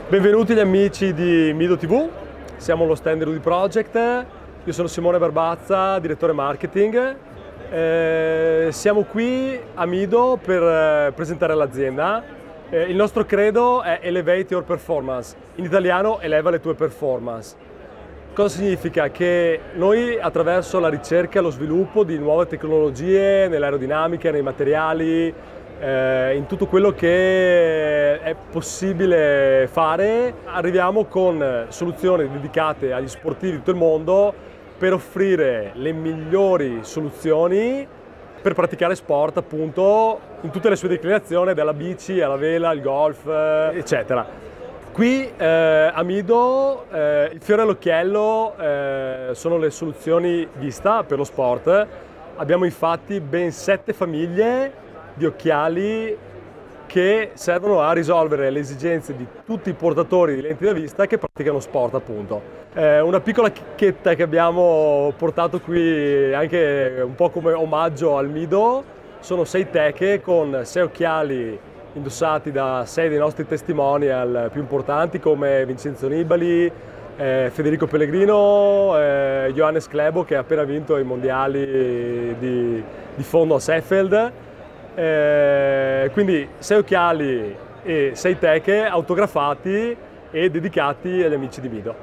Benvenuti gli amici di Mido TV, siamo allo stand Rudy Project, io sono Simone Barbazza, direttore marketing. Siamo qui a Mido per presentare l'azienda. Il nostro credo è Elevate Your Performance, in italiano eleva le tue performance. Cosa significa? Che noi attraverso la ricerca e lo sviluppo di nuove tecnologie nell'aerodinamica, nei materiali, in tutto quello che è possibile fare, arriviamo con soluzioni dedicate agli sportivi di tutto il mondo per offrire le migliori soluzioni per praticare sport, appunto, in tutte le sue declinazioni, dalla bici alla vela, al golf, eccetera. Qui a Mido il fiore all'occhiello sono le soluzioni Vista per lo sport. Abbiamo infatti ben 7 famiglie di occhiali che servono a risolvere le esigenze di tutti i portatori di lenti da vista che praticano sport, appunto. Una piccola chicchetta che abbiamo portato qui anche un po' come omaggio al Mido sono 6 teche con 6 occhiali indossati da 6 dei nostri testimonial più importanti come Vincenzo Nibali, Federico Pellegrino, Johannes Klebo che ha appena vinto i mondiali di fondo a Seefeld. Quindi 6 occhiali e 6 teche autografati e dedicati agli amici di Mido.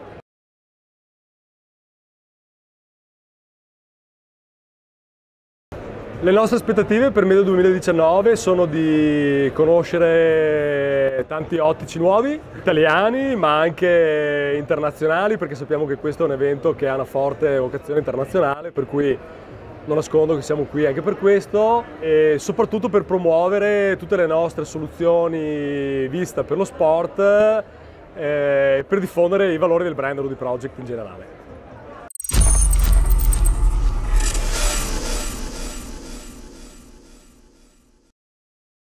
Le nostre aspettative per Mido 2019 sono di conoscere tanti ottici nuovi, italiani ma anche internazionali, perché sappiamo che questo è un evento che ha una forte vocazione internazionale, per cui non nascondo che siamo qui anche per questo e soprattutto per promuovere tutte le nostre soluzioni Vista per lo sport e per diffondere i valori del brand Rudy Project in generale.